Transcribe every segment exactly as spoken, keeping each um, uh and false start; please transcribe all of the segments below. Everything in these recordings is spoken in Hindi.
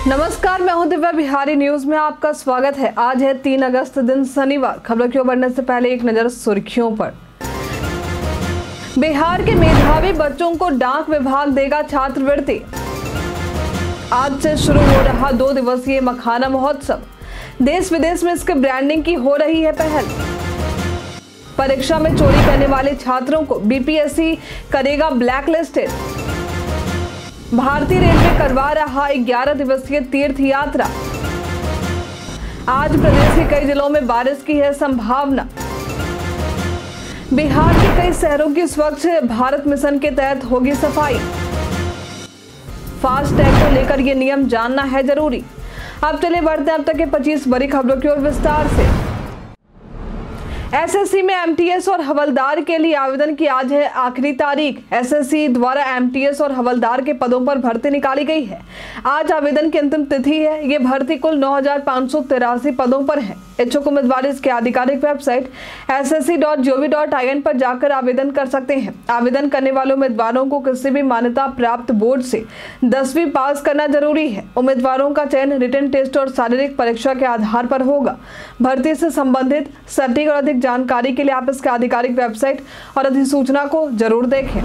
नमस्कार, मैं हूं दिव्या। बिहारी न्यूज में आपका स्वागत है। आज है तीन अगस्त दिन शनिवार। खबरों की ओर बढ़ने से पहले एक नजर सुर्खियों पर। बिहार के मेधावी बच्चों को डाक विभाग देगा छात्रवृत्ति। आज से शुरू हो रहा दो दिवसीय मखाना महोत्सव। देश विदेश में इसके ब्रांडिंग की हो रही है पहल। परीक्षा में चोरी करने वाले छात्रों को बीपीएससी करेगा ब्लैकलिस्टेड। भारतीय रेलवे करवा रहा ग्यारह दिवसीय तीर्थ यात्रा। आज प्रदेश के कई जिलों में बारिश की है संभावना। बिहार के कई शहरों की स्वच्छ भारत मिशन के तहत होगी सफाई। फास्ट टैग को लेकर ये नियम जानना है जरूरी। अब चलिए बढ़ते हैं अब तक के पच्चीस बड़ी खबरों की ओर विस्तार से। एसएससी में एमटीएस और हवलदार के लिए आवेदन की आज है आखिरी तारीख। एसएससी द्वारा एमटीएस और हवलदार के पदों पर भर्ती निकाली गई है। आज आवेदन की अंतिम तिथि है। ये भर्ती कुल नौ हजार पाँच सौ तिरासी पदों पर है। इच्छुक उम्मीदवार इसके आधिकारिक website S S C dot G O V dot I N पर जाकर आवेदन कर सकते हैं। आवेदन करने वाले उम्मीदवारों को किसी भी मान्यता प्राप्त बोर्ड से दसवीं पास करना जरूरी है। उम्मीदवारों का चयन रिटन टेस्ट और शारीरिक परीक्षा के आधार पर होगा। भर्ती से संबंधित सटीक और अधिक जानकारी के लिए आप इसके आधिकारिक वेबसाइट और अधिसूचना को जरूर देखें।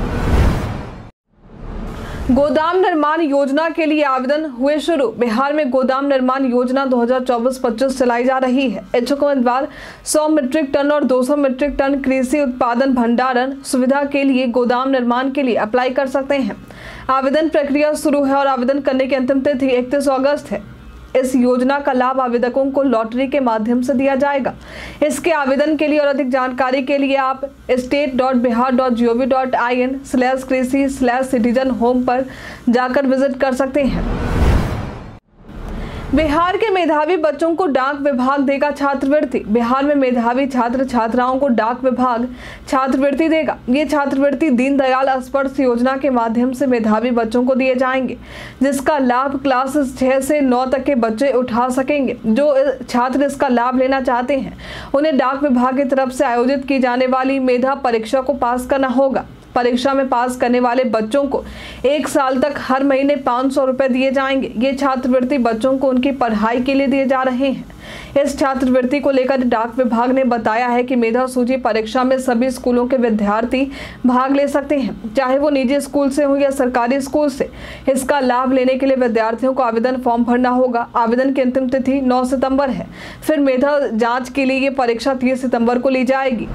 गोदाम निर्माण योजना के लिए आवेदन हुए शुरू। बिहार में गोदाम निर्माण योजना दो हज़ार चौबीस पच्चीस चलाई जा रही है। इच्छुक उम्मीदवार सौ मीट्रिक टन और दो सौ मीट्रिक टन कृषि उत्पादन भंडारण सुविधा के लिए गोदाम निर्माण के लिए अप्लाई कर सकते हैं। आवेदन प्रक्रिया शुरू है और आवेदन करने की अंतिम तिथि इकतीस अगस्त है। इस योजना का लाभ आवेदकों को लॉटरी के माध्यम से दिया जाएगा। इसके आवेदन के लिए और अधिक जानकारी के लिए आप state dot Bihar dot G O V dot I N slash कृषि स्लैश सिटीजन होम पर जाकर विजिट कर सकते हैं। बिहार के मेधावी बच्चों को डाक विभाग देगा छात्रवृत्ति। बिहार में मेधावी छात्र छात्राओं को डाक विभाग छात्रवृत्ति देगा। ये छात्रवृत्ति दीनदयाल स्पर्श योजना के माध्यम से मेधावी बच्चों को दिए जाएंगे, जिसका लाभ क्लास छह से नौ तक के बच्चे उठा सकेंगे। जो छात्र इसका लाभ लेना चाहते हैं उन्हें डाक विभाग की तरफ से आयोजित की जाने वाली मेधा परीक्षा को पास करना होगा। परीक्षा में पास करने वाले बच्चों को एक साल तक हर महीने पाँच सौ रुपए दिए जाएंगे। ये छात्रवृत्ति बच्चों को उनकी पढ़ाई के लिए दिए जा रहे हैं। इस छात्रवृत्ति को लेकर डाक विभाग ने बताया है कि मेधा सूची परीक्षा में सभी स्कूलों के विद्यार्थी भाग ले सकते हैं, चाहे वो निजी स्कूल से हो या सरकारी स्कूल से। इसका लाभ लेने के लिए विद्यार्थियों को आवेदन फॉर्म भरना होगा। आवेदन की अंतिम तिथि नौ सितंबर है। फिर मेधा जाँच के लिए ये परीक्षा तीस सितंबर को ली जाएगी।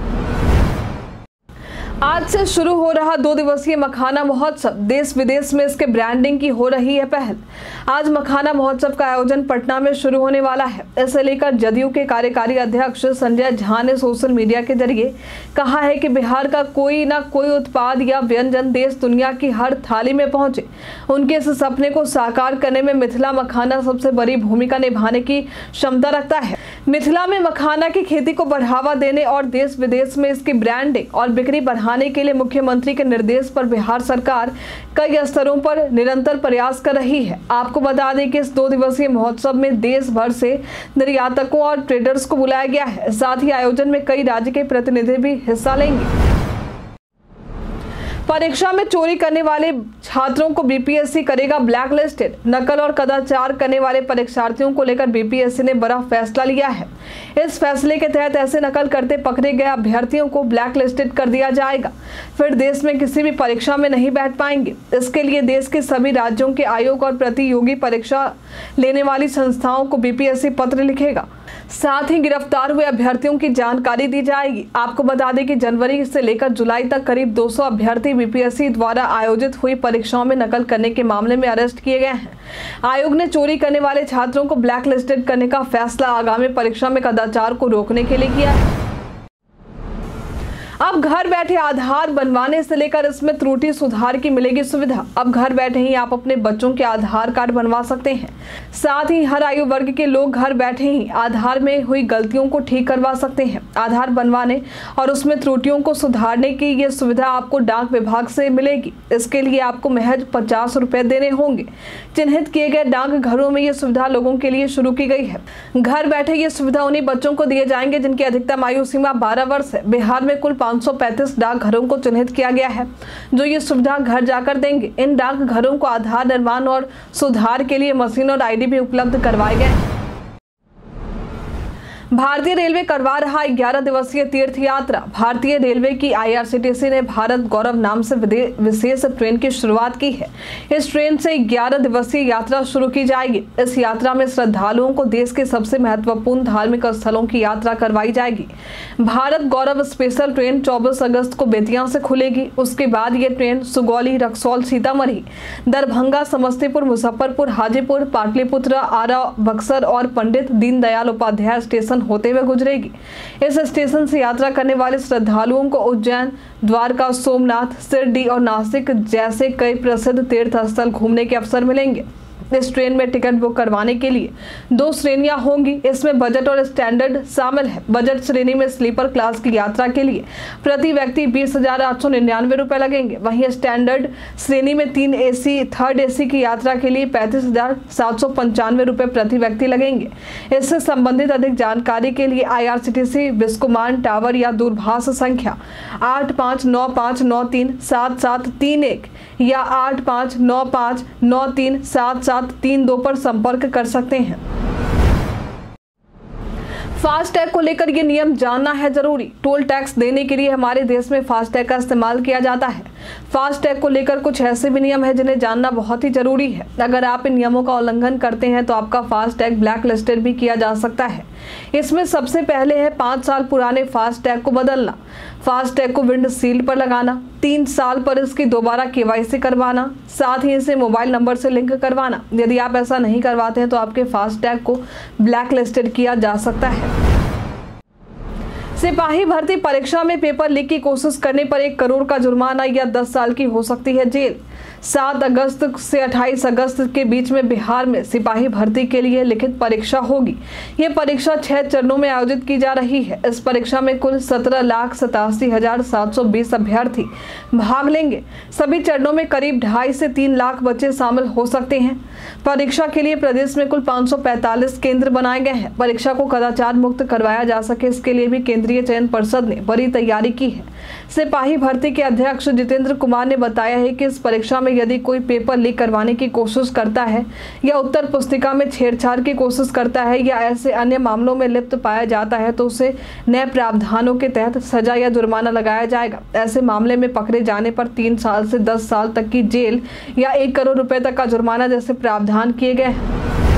आज से शुरू हो रहा दो दिवसीय मखाना महोत्सव। देश विदेश में इसके ब्रांडिंग की हो रही है पहल। आज मखाना महोत्सव का आयोजन पटना में शुरू होने वाला है। इसे लेकर जदयू के कार्यकारी अध्यक्ष संजय झा ने सोशल मीडिया के जरिए कहा है कि बिहार का कोई ना कोई उत्पाद या व्यंजन देश दुनिया की हर थाली में पहुंचे। उनके इस सपने को साकार करने में मिथिला मखाना सबसे बड़ी भूमिका निभाने की क्षमता रखता है। मिथिला में मखाना की खेती को बढ़ावा देने और देश विदेश में इसकी ब्रांडिंग और बिक्री बढ़ाने के लिए मुख्यमंत्री के निर्देश पर बिहार सरकार कई स्तरों पर निरंतर प्रयास कर रही है। आपको बता दें कि इस दो दिवसीय महोत्सव में देश भर से निर्यातकों और ट्रेडर्स को बुलाया गया है। साथ ही आयोजन में कई राज्य के प्रतिनिधि भी हिस्सा लेंगे। परीक्षा में चोरी करने वाले छात्रों को बीपीएससी करेगा ब्लैकलिस्टेड। नकल और कदाचार करने वाले परीक्षार्थियों को लेकर बीपीएससी ने बड़ा फैसला लिया है। इस फैसले के तहत ऐसे नकल करते पकड़े गए अभ्यर्थियों को ब्लैकलिस्टेड कर दिया जाएगा। फिर देश में किसी भी परीक्षा में नहीं बैठ पाएंगे। इसके लिए देश के सभी राज्यों के आयोग और प्रतियोगी परीक्षा लेने वाली संस्थाओं को बीपीएससी पत्र लिखेगा। साथ ही गिरफ्तार हुए अभ्यर्थियों की जानकारी दी जाएगी। आपको बता दें कि जनवरी से लेकर जुलाई तक करीब दो सौ अभ्यर्थी बीपीएससी द्वारा आयोजित हुई परीक्षाओं में नकल करने के मामले में अरेस्ट किए गए हैं। आयोग ने चोरी करने वाले छात्रों को ब्लैकलिस्टेड करने का फैसला आगामी परीक्षा में कदाचार को रोकने के लिए किया है। अब घर बैठे आधार बनवाने से लेकर इसमें त्रुटि सुधार की मिलेगी सुविधा। अब घर बैठे ही आप अपने बच्चों के आधार कार्ड बनवा सकते हैं। साथ ही हर आयु वर्ग के लोग घर बैठे ही आधार में हुई गलतियों को ठीक करवा सकते हैं। आधार बनवाने और उसमें त्रुटियों को सुधारने की ये सुविधा आपको डाक विभाग से मिलेगी। इसके लिए आपको महज पचास रुपए देने होंगे। चिन्हित किए गए डाक घरों में ये सुविधा लोगों के लिए शुरू की गई है। घर बैठे ये सुविधा उन्हीं बच्चों को दिए जाएंगे जिनकी अधिकतम आयु सीमा बारह वर्ष है। बिहार में कुल पाँच सौ पैंतीस डाकघरों को चिन्हित किया गया है जो ये सुविधा घर जाकर देंगे। इन डाकघरों को आधार निर्माण और सुधार के लिए मशीन और आईडी भी उपलब्ध करवाए गए हैं। भारतीय रेलवे करवा रहा ग्यारह दिवसीय तीर्थ यात्रा। भारतीय रेलवे की आईआरसीटीसी ने भारत गौरव नाम से विशेष ट्रेन की शुरुआत की है। इस ट्रेन से ग्यारह दिवसीय यात्रा शुरू की जाएगी। इस यात्रा में श्रद्धालुओं को देश के सबसे महत्वपूर्ण धार्मिक स्थलों की यात्रा करवाई जाएगी। भारत गौरव स्पेशल ट्रेन चौबीस अगस्त को बेतिया से खुलेगी। उसके बाद ये ट्रेन सुगौली, रक्सौल, सीतामढ़ी, दरभंगा, समस्तीपुर, मुजफ्फरपुर, हाजीपुर, पाटलिपुत्र, आरा, बक्सर और पंडित दीनदयाल उपाध्याय स्टेशन होते हुए गुजरेगी। इस स्टेशन से यात्रा करने वाले श्रद्धालुओं को उज्जैन, द्वारका, सोमनाथ, शिरडी और नासिक जैसे कई प्रसिद्ध तीर्थ स्थल घूमने के अवसर मिलेंगे। इस ट्रेन में टिकट बुक करवाने के लिए दो श्रेणियां होंगी। इसमें बजट और स्टैंडर्ड शामिल है। बजट श्रेणी में स्लीपर क्लास की यात्रा के लिए प्रति व्यक्ति बीस हजार आठ सौ निन्यानवे रुपए लगेंगे। वहीं स्टैंडर्ड श्रेणी में तीन एसी थर्ड एसी की यात्रा के लिए पैंतीस हजार सात सौ पंचानवे रुपए प्रति व्यक्ति लगेंगे। इससे संबंधित अधिक जानकारी के लिए आईआरसीटीसी बिस्कुमान टावर या दूरभाष संख्या आठ पाँच नौ पाँच नौ तीन सात सात तीन एक या आठ पाँच नौ पाँच नौ तीन सात सात तीन दो पर संपर्क कर सकते हैं। फास्टैग को लेकर ये नियम जानना है जरूरी। टोल टैक्स देने के लिए हमारे देश में फास्टैग का इस्तेमाल किया जाता है। फास्टैग को लेकर कुछ ऐसे भी नियम हैं जिन्हें जानना बहुत ही जरूरी है। अगर आप इन नियमों का उल्लंघन करते हैं तो आपका फास्टैग ब्लैक लिस्टेड भी किया जा सकता है। इसमें सबसे पहले है पाँच साल पुराने फास्टैग को बदलना, फास्टैग को विंड शील्ड पर लगाना, तीन साल पर इसकी दोबारा केवाईसी करवाना, साथ ही इसे मोबाइल नंबर से लिंक करवाना। यदि आप ऐसा नहीं करवाते हैं तो आपके फास्टैग को ब्लैक लिस्टेड किया जा सकता है। सिपाही भर्ती परीक्षा में पेपर लीक की कोशिश करने पर एक करोड़ का जुर्माना या दस साल की हो सकती है जेल। सात अगस्त से अट्ठाईस अगस्त के बीच में बिहार में सिपाही भर्ती के लिए लिखित परीक्षा होगी। ये परीक्षा छह चरणों में आयोजित की जा रही है। इस परीक्षा में कुल सत्रह लाख सतासी हजार सात सौ बीस अभ्यर्थी भाग लेंगे। सभी चरणों में करीब ढाई से तीन लाख बच्चे शामिल हो सकते हैं। परीक्षा के लिए प्रदेश में कुल पाँच सौ पैंतालीस केंद्र बनाए गए हैं। परीक्षा को कदाचार मुक्त करवाया जा सके, इसके लिए भी केंद्रीय चयन परिषद ने बड़ी तैयारी की है। सिपाही भर्ती के अध्यक्ष जितेंद्र कुमार ने बताया है कि इस परीक्षा में यदि कोई पेपर लीक करवाने की कोशिश करता है या उत्तर पुस्तिका में छेड़छाड़ की कोशिश करता है या ऐसे अन्य मामलों में लिप्त पाया जाता है तो उसे नए प्रावधानों के तहत सजा या जुर्माना लगाया जाएगा। ऐसे मामले में पकड़े जाने पर तीन साल से दस साल तक की जेल या एक करोड़ रुपए तक का जुर्माना जैसे प्रावधान किए गए हैं।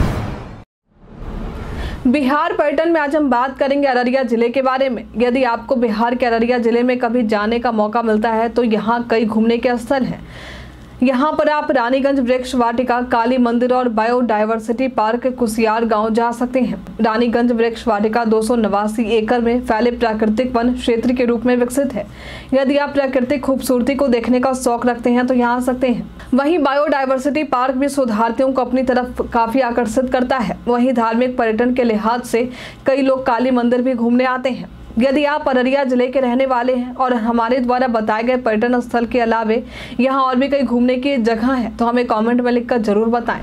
बिहार पर्यटन में आज हम बात करेंगे अररिया जिले के बारे में। यदि आपको बिहार के अररिया जिले में कभी जाने का मौका मिलता है तो यहाँ कई घूमने के स्थल हैं। यहाँ पर आप रानीगंज वृक्ष वाटिका, काली मंदिर और बायोडायवर्सिटी पार्क कुसियार गांव जा सकते हैं। रानीगंज वृक्ष वाटिका दो सौ नवासी एकड़ में फैले प्राकृतिक वन क्षेत्र के रूप में विकसित है। यदि आप प्राकृतिक खूबसूरती को देखने का शौक रखते हैं तो यहाँ आ सकते हैं। वहीं बायोडायवर्सिटी पार्क भी शोधार्थियों को अपनी तरफ काफी आकर्षित करता है। वहीं धार्मिक पर्यटन के लिहाज से कई लोग काली मंदिर भी घूमने आते हैं। यदि आप अररिया जिले के रहने वाले हैं और हमारे द्वारा बताए गए पर्यटन स्थल के अलावे यहाँ और भी कई घूमने की जगह हैं तो हमें कमेंट में लिखकर जरूर बताएं।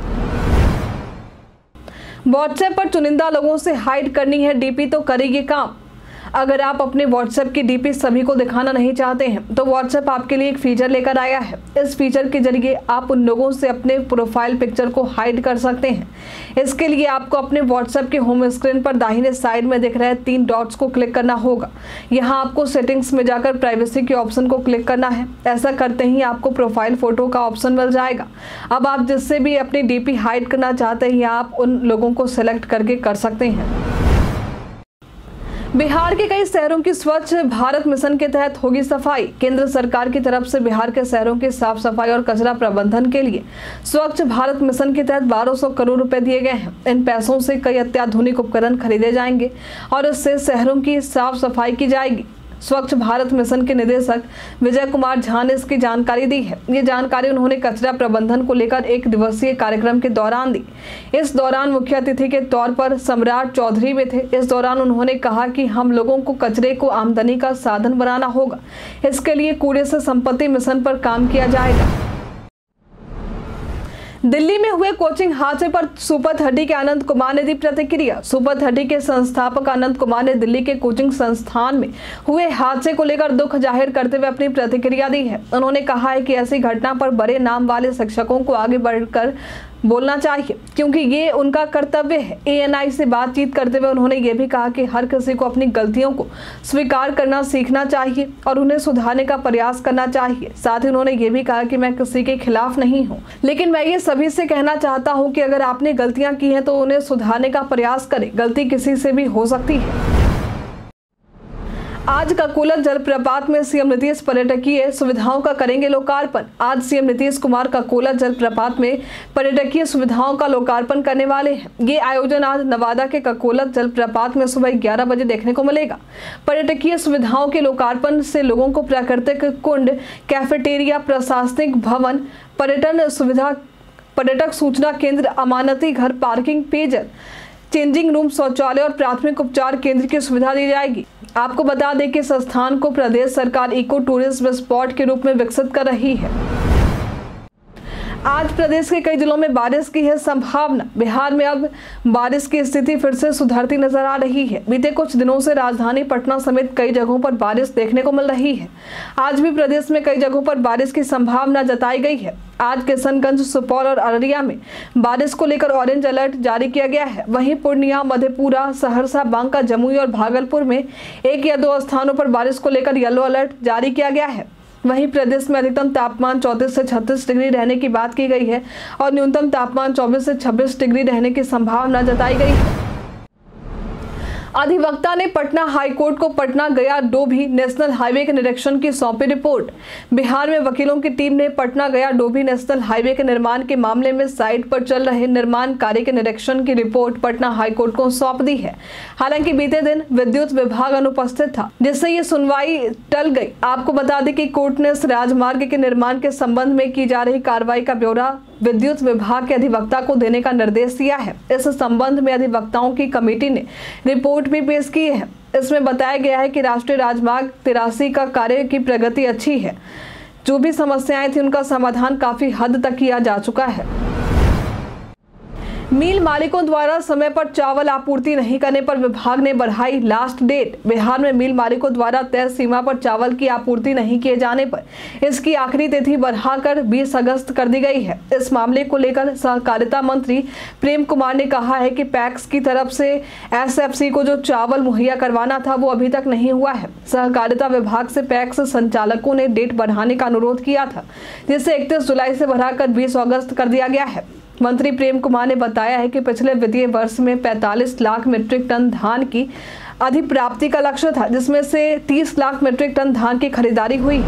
व्हाट्सएप पर चुनिंदा लोगों से हाइड करनी है डीपी तो करेगी काम। अगर आप अपने व्हाट्सएप की डीपी सभी को दिखाना नहीं चाहते हैं तो व्हाट्सएप आपके लिए एक फीचर लेकर आया है। इस फीचर के जरिए आप उन लोगों से अपने प्रोफाइल पिक्चर को हाइड कर सकते हैं। इसके लिए आपको अपने व्हाट्सएप के होम स्क्रीन पर दाहिने साइड में दिख रहे तीन डॉट्स को क्लिक करना होगा। यहाँ आपको सेटिंग्स में जाकर प्राइवेसी के ऑप्शन को क्लिक करना है। ऐसा करते ही आपको प्रोफाइल फोटो का ऑप्शन मिल जाएगा। अब आप जिससे भी अपनी डीपी हाइड करना चाहते हैं आप उन लोगों को सिलेक्ट करके कर सकते हैं। बिहार के कई शहरों की स्वच्छ भारत मिशन के तहत होगी सफाई। केंद्र सरकार की तरफ से बिहार के शहरों की साफ सफाई और कचरा प्रबंधन के लिए स्वच्छ भारत मिशन के तहत बारह सौ करोड़ रुपए दिए गए हैं। इन पैसों से कई अत्याधुनिक उपकरण खरीदे जाएंगे और इससे शहरों की साफ सफाई की जाएगी। स्वच्छ भारत मिशन के निदेशक विजय कुमार झा ने इसकी जानकारी दी है। ये जानकारी उन्होंने कचरा प्रबंधन को लेकर एक दिवसीय कार्यक्रम के दौरान दी। इस दौरान मुख्य अतिथि के तौर पर सम्राट चौधरी भी थे। इस दौरान उन्होंने कहा कि हम लोगों को कचरे को आमदनी का साधन बनाना होगा। इसके लिए कूड़े से संपत्ति मिशन पर काम किया जाएगा। दिल्ली में हुए कोचिंग हादसे पर सुपर थर्टी के अनंत कुमार ने दी प्रतिक्रिया। सुपर थर्टी के संस्थापक अनंत कुमार ने दिल्ली के कोचिंग संस्थान में हुए हादसे को लेकर दुख जाहिर करते हुए अपनी प्रतिक्रिया दी है। उन्होंने कहा है कि ऐसी घटना पर बड़े नाम वाले शिक्षकों को आगे बढ़कर बोलना चाहिए, क्योंकि ये उनका कर्तव्य है। एएनआई से बातचीत करते हुए उन्होंने ये भी कहा कि हर किसी को अपनी गलतियों को स्वीकार करना सीखना चाहिए और उन्हें सुधारने का प्रयास करना चाहिए। साथ ही उन्होंने ये भी कहा कि मैं किसी के खिलाफ नहीं हूँ, लेकिन मैं ये सभी से कहना चाहता हूँ कि अगर आपने गलतियां की हैं तो उन्हें सुधारने का प्रयास करें। गलती किसी से भी हो सकती है। आज ककोला जलप्रपात में सीएम नीतीश पर्यटकीय सुविधाओं का करेंगे लोकार्पण। आज सीएम नीतीश कुमार ककोला जलप्रपात में पर्यटकीय सुविधाओं का लोकार्पण करने वाले हैं। ये आयोजन आज नवादा के ककोला जलप्रपात में सुबह ग्यारह बजे देखने को मिलेगा। पर्यटकीय सुविधाओं के लोकार्पण से लोगों को प्राकृतिक कुंड, कैफेटेरिया, प्रशासनिक भवन, पर्यटन सुविधा, पर्यटक सूचना केंद्र, अमानती घर, पार्किंग, पेयजल, चेंजिंग रूम, शौचालय और प्राथमिक उपचार केंद्र की सुविधा दी जाएगी। आपको बता दें कि संस्थान को प्रदेश सरकार इको टूरिज्म स्पॉट के रूप में विकसित कर रही है। आज प्रदेश के कई जिलों में बारिश की है संभावना। बिहार में अब बारिश की स्थिति फिर से सुधरती नजर आ रही है। बीते कुछ दिनों से राजधानी पटना समेत कई जगहों पर बारिश देखने को मिल रही है। आज भी प्रदेश में कई जगहों पर बारिश की संभावना जताई गई है। आज किशनगंज, सुपौल और अररिया में बारिश को लेकर ऑरेंज अलर्ट जारी किया गया है। वहीं पूर्णिया, मधेपुरा, सहरसा, बांका, जमुई और भागलपुर में एक या दो स्थानों पर बारिश को लेकर येलो अलर्ट जारी किया गया है। वहीं प्रदेश में अधिकतम तापमान चौंतीस से छत्तीस डिग्री रहने की बात की गई है और न्यूनतम तापमान चौबीस से छब्बीस डिग्री रहने की संभावना जताई गई है। अधिवक्ता ने पटना हाईकोर्ट को पटना गया डोभी नेशनल हाईवे के निरीक्षण की सौंपी रिपोर्ट। बिहार में वकीलों की टीम ने पटना गया डोभी नेशनल हाईवे के निर्माण के मामले में साइट पर चल रहे निर्माण कार्य के निरीक्षण की रिपोर्ट पटना हाईकोर्ट को सौंप दी है। हालांकि बीते दिन विद्युत विभाग अनुपस्थित था, जिससे ये सुनवाई टल गई। आपको बता दें कि कोर्ट ने इस राजमार्ग के निर्माण के संबंध में की जा रही कार्रवाई का ब्यौरा विद्युत विभाग के अधिवक्ता को देने का निर्देश दिया है। इस संबंध में अधिवक्ताओं की कमेटी ने रिपोर्ट भी पेश की है। इसमें बताया गया है कि राष्ट्रीय राजमार्ग तिरासी का कार्य की प्रगति अच्छी है। जो भी समस्याएं थी उनका समाधान काफी हद तक किया जा चुका है। मिल मालिकों द्वारा समय पर चावल आपूर्ति नहीं करने पर विभाग ने बढ़ाई लास्ट डेट। बिहार में मिल मालिकों द्वारा तय सीमा पर चावल की आपूर्ति नहीं किए जाने पर इसकी आखिरी तिथि बढ़ाकर बीस अगस्त कर दी गई है। इस मामले को लेकर सहकारिता मंत्री प्रेम कुमार ने कहा है कि पैक्स की तरफ से एसएफसी को जो चावल मुहैया करवाना था वो अभी तक नहीं हुआ है। सहकारिता विभाग से पैक्स संचालकों ने डेट बढ़ाने का अनुरोध किया था, जिसे इकतीस जुलाई से बढ़ाकर बीस अगस्त कर दिया गया है। मंत्री प्रेम कुमार ने बताया है कि पिछले वित्तीय वर्ष में पैंतालीस लाख मीट्रिक टन धान की अधिप्राप्ति का लक्ष्य था, जिसमें से तीस लाख मीट्रिक टन धान की खरीदारी हुई।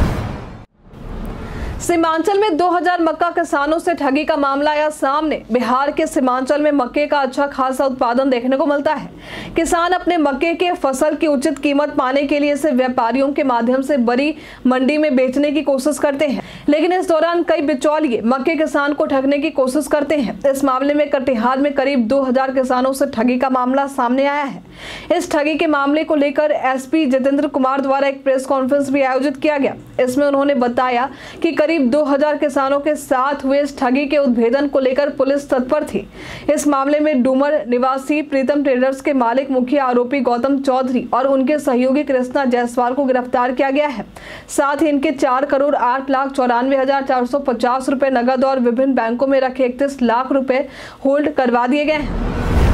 सीमांचल में दो हज़ार मक्का किसानों से ठगी का मामला आया सामने। बिहार के सीमांचल में मक्के का अच्छा खासा उत्पादन देखने को मिलता है। किसान अपने मक्के के फसल की उचित कीमत पाने के लिए इसे व्यापारियों के माध्यम से बड़ी मंडी में बेचने की कोशिश करते हैं, लेकिन इस दौरान कई बिचौलिए मक्के किसान को ठगने की कोशिश करते हैं। इस मामले में कटिहार में करीब दो हज़ार किसानों से ठगी का मामला सामने आया है। इस ठगी के मामले को लेकर एसपी जितेंद्र कुमार द्वारा एक प्रेस कॉन्फ्रेंस भी आयोजित किया गया। इसमें उन्होंने बताया कि करीब दो हज़ार किसानों के साथ हुए इस ठगी के उद्भेदन को लेकर पुलिस तत्पर थी। इस मामले में डूमर निवासी प्रीतम ट्रेडर्स के मालिक मुख्य आरोपी गौतम चौधरी और उनके सहयोगी कृष्णा जायसवाल को गिरफ्तार किया गया है। साथ ही इनके चार करोड़ आठ लाख चौरानवे हजार चार सौ पचास रुपए नगद और विभिन्न बैंकों में रखे इकतीस लाख रुपए होल्ड करवा दिए गए हैं।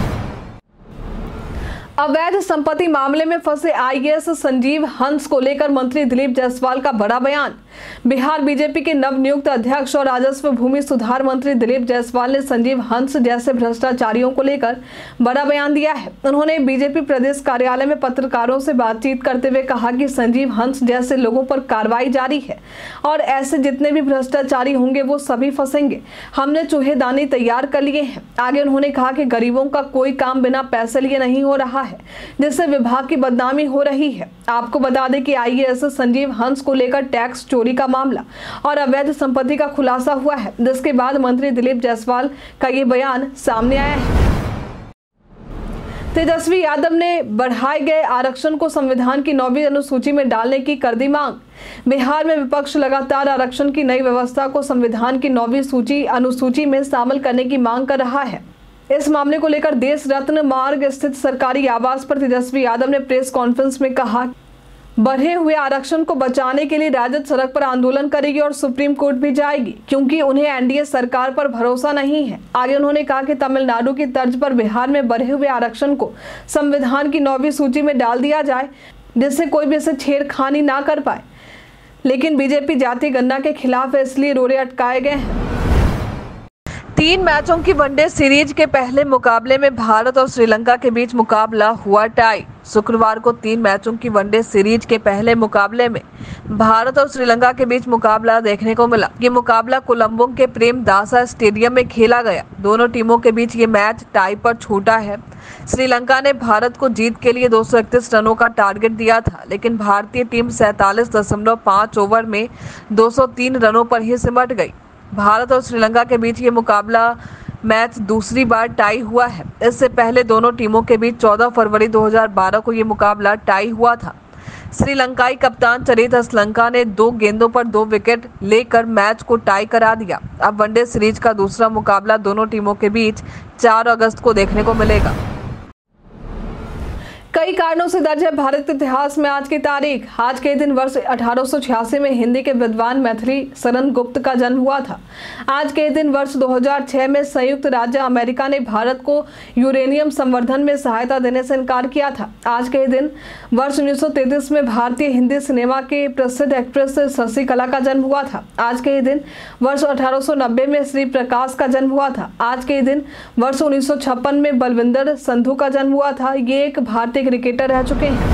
अवैध संपत्ति मामले में फंसे आईएएस संजीव हंस को लेकर मंत्री दिलीप जायसवाल का बड़ा बयान। बिहार बीजेपी के नवनियुक्त अध्यक्ष और राजस्व भूमि सुधार मंत्री दिलीप जायसवाल ने संजीव हंस जैसे भ्रष्टाचारियों को लेकर बड़ा बयान दिया है। उन्होंने बीजेपी प्रदेश कार्यालय में पत्रकारों से बातचीत करते हुए कहा कि संजीव हंस जैसे लोगों पर कार्रवाई जारी है और ऐसे जितने भी भ्रष्टाचारी होंगे वो सभी फंसेंगे। हमने चूहेदानी तैयार कर लिए हैं। आगे उन्होंने कहा कि गरीबों का कोई काम बिना पैसे लिए नहीं हो रहा है, जिससे विभाग की बदनामी हो रही है। आपको बता दें कि आईएएस संजीव हंस को लेकर टैक्स चोरी का मामला और अवैध संपत्ति का खुलासा हुआ है, जिसके बाद मंत्री दिलीप जायसवाल का ये बयान सामने आया है। तेजस्वी यादव ने बढ़ाए गए आरक्षण को संविधान की नौवीं अनुसूची में डालने की कर दी मांग। बिहार में विपक्ष लगातार आरक्षण की नई व्यवस्था को संविधान की नौवीं सूची अनुसूची में शामिल करने की मांग कर रहा है। इस मामले को लेकर देश रत्न मार्ग स्थित सरकारी आवास पर तेजस्वी यादव ने प्रेस कॉन्फ्रेंस में कहा, बढ़े हुए आरक्षण को बचाने के लिए राजद सड़क पर आंदोलन करेगी और सुप्रीम कोर्ट भी जाएगी, क्योंकि उन्हें एनडीए सरकार पर भरोसा नहीं है। आगे उन्होंने कहा कि तमिलनाडु की तर्ज पर बिहार में बढ़े हुए आरक्षण को संविधान की नौवीं सूची में डाल दिया जाए, जिससे कोई भी इसे छेड़खानी ना कर पाए। लेकिन बीजेपी जाति गणना के खिलाफ है, इसलिए रोड़े अटकाए गए हैं। तीन मैचों की वनडे सीरीज के पहले मुकाबले में भारत और श्रीलंका के बीच मुकाबला हुआ टाई। शुक्रवार को तीन मैचों की वनडे सीरीज के पहले मुकाबले में भारत और श्रीलंका के बीच मुकाबला देखने को मिला। ये मुकाबला कोलंबो के प्रेमदासा स्टेडियम में खेला गया। दोनों टीमों के बीच ये मैच टाई पर छूटा है। श्रीलंका ने भारत को जीत के लिए दो सौ इकतीस रनों का टारगेट दिया था, लेकिन भारतीय टीम सैंतालीस दशमलव पाँच ओवर में दो सौ तीन रनों पर ही सिमट गई। भारत और श्रीलंका के बीच ये मुकाबला मैच दूसरी बार टाई हुआ है। इससे पहले दोनों टीमों के बीच चौदह फरवरी दो हज़ार बारह को ये मुकाबला टाई हुआ था। श्रीलंकाई कप्तान चरित असलंका ने दो गेंदों पर दो विकेट लेकर मैच को टाई करा दिया। अब वनडे सीरीज का दूसरा मुकाबला दोनों टीमों के बीच चार अगस्त को देखने को मिलेगा। कई कारणों से दर्ज है भारत के इतिहास में आज की तारीख। आज के दिन वर्ष अठारह सौ छियासी में हिंदी के विद्वान मैथिली शरण गुप्त का जन्म हुआ था। आज के दिन वर्ष दो हज़ार छह में संयुक्त राज्य अमेरिका ने भारत को यूरेनियम संवर्धन में सहायता देने से इनकार किया था। आज के दिन वर्ष उन्नीस सौ तैंतीस में भारतीय हिंदी सिनेमा के प्रसिद्ध एक्ट्रेस शशि कला का जन्म हुआ था। आज के दिन वर्ष अठारह सौ नब्बे में श्री प्रकाश का जन्म हुआ था। आज के दिन वर्ष उन्नीस सौ छप्पन में बलविंदर संधू का जन्म हुआ था। ये एक भारतीय क्रिकेटर रह चुके हैं।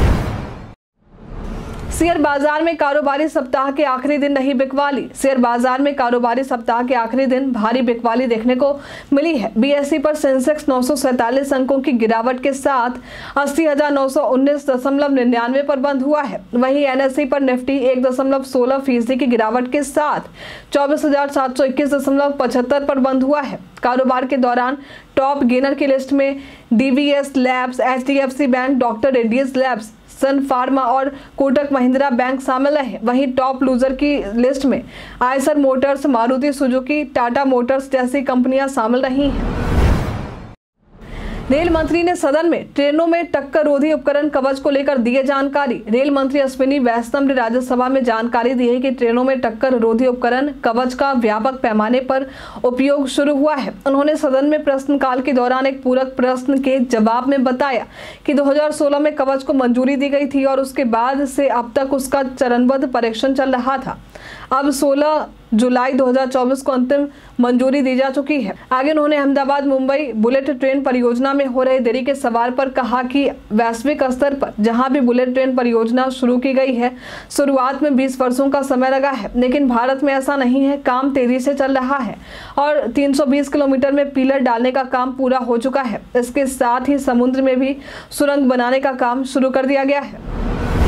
शेयर बाजार में कारोबारी सप्ताह के आखिरी दिन नहीं बिकवाली। शेयर बाजार में कारोबारी सप्ताह के आखिरी दिन भारी बिकवाली देखने को मिली है। बीएसई पर सेंसेक्स नौ सौ सैंतालीस अंकों की गिरावट के साथ अस्सी हजार नौ सौ उन्नीस दशमलव निन्यानवे पर बंद हुआ है। वहीं एनएसई पर निफ्टी एक दशमलव सोलह फीसदी की गिरावट के साथ चौबीस हजार सात सौ इक्कीस दशमलव पचहत्तर पर बंद हुआ है। कारोबार के दौरान टॉप गेनर की लिस्ट में Divi's labs, HDFC bank, doctor Reddy's labs, Sun Pharma और कोटक महिंद्रा बैंक शामिल है। वहीं टॉप लूजर की लिस्ट में Eicher motors, Maruti Suzuki, Tata motors जैसी कंपनियां शामिल रही हैं। रेल मंत्री ने सदन में ट्रेनों में टक्कर रोधी उपकरण कवच को लेकर दी जानकारी। रेल मंत्री अश्विनी वैष्णव ने राज्यसभा में जानकारी दी है कि ट्रेनों में टक्कर रोधी उपकरण कवच का व्यापक पैमाने पर उपयोग शुरू हुआ है। उन्होंने सदन में प्रश्नकाल के दौरान एक पूरक प्रश्न के जवाब में बताया कि दो हज़ार सोलह में कवच को मंजूरी दी गई थी और उसके बाद से अब तक उसका चरणबद्ध परीक्षण चल रहा था। अब सोलह जुलाई दो हज़ार चौबीस को अंतिम मंजूरी दी जा चुकी है। आगे उन्होंने अहमदाबाद मुंबई बुलेट ट्रेन परियोजना में हो रहे देरी के सवाल पर कहा कि वैश्विक स्तर पर जहां भी बुलेट ट्रेन परियोजना शुरू की गई है, शुरुआत में बीस वर्षों का समय लगा है, लेकिन भारत में ऐसा नहीं है। काम तेजी से चल रहा है और तीन सौ बीस किलोमीटर में पिलर डालने का काम पूरा हो चुका है। इसके साथ ही समुद्र में भी सुरंग बनाने का काम शुरू कर दिया गया है।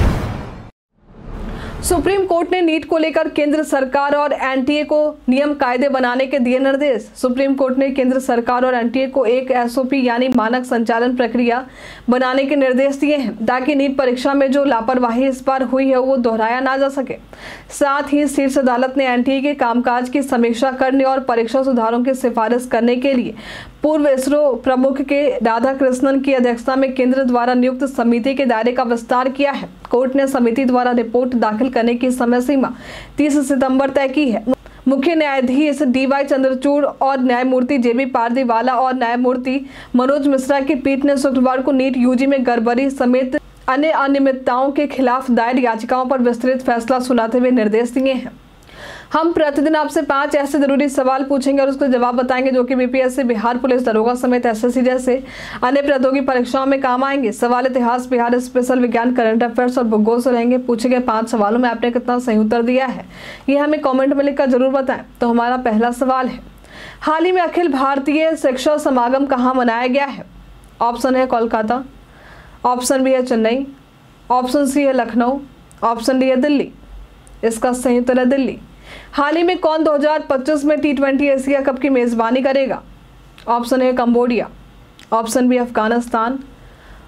सुप्रीम कोर्ट ने नीट को लेकर केंद्र सरकार और एनटीए को नियम कायदे बनाने के दिए निर्देश। सुप्रीम कोर्ट ने केंद्र सरकार और एनटीए को एक एसओपी यानी मानक संचालन प्रक्रिया बनाने के निर्देश दिए हैं, ताकि नीट परीक्षा में जो लापरवाही इस बार हुई है वो दोहराया ना जा सके। साथ ही शीर्ष अदालत ने एनटीए के कामकाज की समीक्षा करने और परीक्षा सुधारों की सिफारिश करने के लिए पूर्व इसरो प्रमुख के राधाकृष्णन की अध्यक्षता में केंद्र द्वारा नियुक्त समिति के दायरे का विस्तार किया है। कोर्ट ने समिति द्वारा रिपोर्ट दाखिल करने की समय सीमा तीस सितंबर तय की है। मुख्य न्यायाधीश डी वाई चंद्रचूड़ और न्यायमूर्ति जे बी पारदीवाला और न्यायमूर्ति मनोज मिश्रा की पीठ ने शुक्रवार को नीट यूजी में गड़बड़ी समेत अन्य अनियमितताओं के खिलाफ दायर याचिकाओं पर विस्तृत फैसला सुनाते हुए निर्देश दिए हैं। हम प्रतिदिन आपसे पांच ऐसे जरूरी सवाल पूछेंगे और उसके जवाब बताएंगे जो कि बीपीएससी, बिहार पुलिस दरोगा समेत एसएससी जैसे अन्य प्रतियोगी परीक्षाओं में काम आएंगे। सवाल इतिहास, बिहार स्पेशल, विज्ञान, करंट अफेयर्स और भूगोल से रहेंगे। पूछे गए पांच सवालों में आपने कितना सही उत्तर दिया है ये हमें कॉमेंट में लिखकर जरूर बताएं। तो हमारा पहला सवाल है, हाल ही में अखिल भारतीय शिक्षक समागम कहाँ मनाया गया है? ऑप्शन है कोलकाता, ऑप्शन बी है चेन्नई, ऑप्शन सी है लखनऊ, ऑप्शन डी है दिल्ली। इसका सही उत्तर है दिल्ली। हाल ही में कौन दो हज़ार पच्चीस में टी ट्वेंटी एशिया कप की मेजबानी करेगा? Option A Cambodia, option B Afghanistan,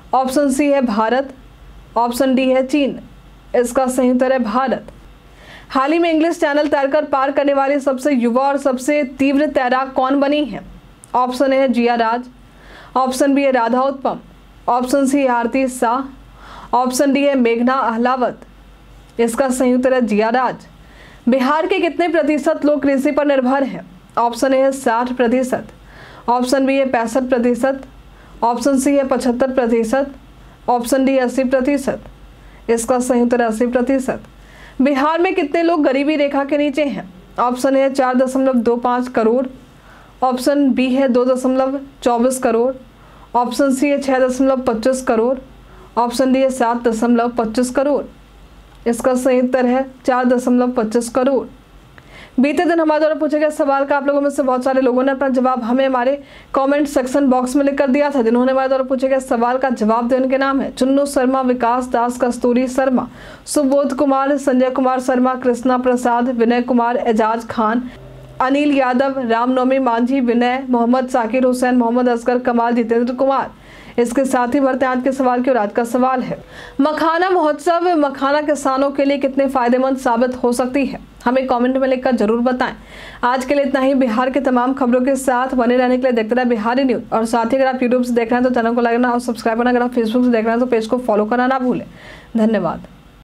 option C है भारत, ऑप्शन डी है चीन। इसका सही उत्तर है भारत। हाल ही में इंग्लिश चैनल तैरकर पार करने वाली सबसे युवा और सबसे तीव्र तैराक कौन बनी है? ऑप्शन ए है जिया राज, ऑप्शन बी है राधा उत्तम, ऑप्शन सी है आरती शाह, ऑप्शन डी है मेघना अहलावत। इसका सही उत्तर है जिया राज। बिहार के कितने प्रतिशत लोग कृषि पर निर्भर हैं? ऑप्शन ए है साठ प्रतिशत, ऑप्शन बी है पैंसठ प्रतिशत, ऑप्शन सी है पचहत्तर प्रतिशत, ऑप्शन डी अस्सी प्रतिशत। इसका सही उत्तर है अस्सी प्रतिशत। बिहार में कितने लोग गरीबी रेखा के नीचे हैं? ऑप्शन ए है चार दशमलव दो पाँच करोड़, ऑप्शन बी है दो दशमलव चौबीस करोड़, ऑप्शन सी है छः दशमलव पच्चीस करोड़, ऑप्शन डी है सात दशमलव पच्चीस करोड़। इसका सही उत्तर है चार दशमलव पच्चीस करोड़। बीते दिन हमारे द्वारा पूछे गए सवाल का आप लोगों में से बहुत सारे लोगों ने अपना जवाब हमें हमारे कमेंट सेक्शन बॉक्स में लिख कर दिया था। जिन्होंने हमारे द्वारा पूछे गए सवाल का जवाब दिया उनके नाम है चुन्नू शर्मा, विकास दास, कस्तूरी शर्मा, सुबोध कुमार, संजय कुमार शर्मा, कृष्णा प्रसाद, विनय कुमार, एजाज खान, अनिल यादव, रामनवमी मांझी, विनय, मोहम्मद साकिर हुसैन, मोहम्मद असगर, कमाल, जितेंद्र कुमार। इसके साथ ही बढ़ते आज के सवाल की और आज का सवाल है मखाना महोत्सव मखाना किसानों के लिए कितने फायदेमंद साबित हो सकती है? हमें कमेंट में लिखकर जरूर बताएं। आज के लिए इतना ही। बिहार के तमाम खबरों के साथ बने रहने के लिए देखते रहे बिहारी न्यूज। और साथ ही अगर आप यूट्यूब से देख रहे हैं तो चैनल को लाइक करना और सब्सक्राइब करना, अगर आप फेसबुक से देख रहे हैं तो पेज को फॉलो करना ना भूलें। धन्यवाद।